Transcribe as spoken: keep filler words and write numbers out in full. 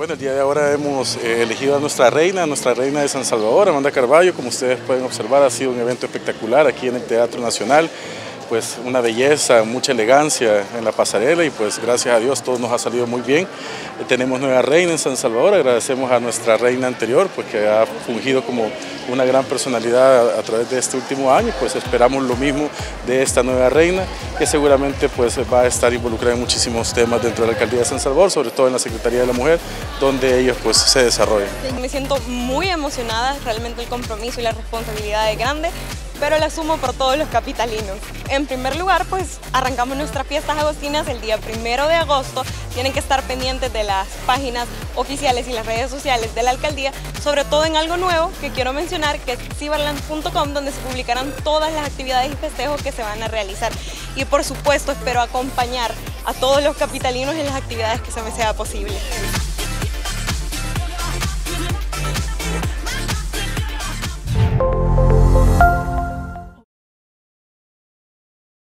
Bueno, el día de ahora hemos eh, elegido a nuestra reina, a nuestra reina de San Salvador, Amanda Carballo. Como ustedes pueden observar, ha sido un evento espectacular aquí en el Teatro Nacional. Pues una belleza, mucha elegancia en la pasarela y pues gracias a Dios todo nos ha salido muy bien. Eh, tenemos nueva reina en San Salvador, agradecemos a nuestra reina anterior pues que ha fungido como una gran personalidad a, a través de este último año, pues esperamos lo mismo de esta nueva reina que seguramente pues va a estar involucrada en muchísimos temas dentro de la Alcaldía de San Salvador, sobre todo en la Secretaría de la Mujer, donde ellos pues se desarrollan. Me siento muy emocionada, realmente el compromiso y la responsabilidad es grande, pero la asumo por todos los capitalinos. En primer lugar, pues arrancamos nuestras fiestas agostinas el día primero de agosto. Tienen que estar pendientes de las páginas oficiales y las redes sociales de la alcaldía, sobre todo en algo nuevo que quiero mencionar, que es ciberland punto com, donde se publicarán todas las actividades y festejos que se van a realizar. Y por supuesto, espero acompañar a todos los capitalinos en las actividades que se me sea posible.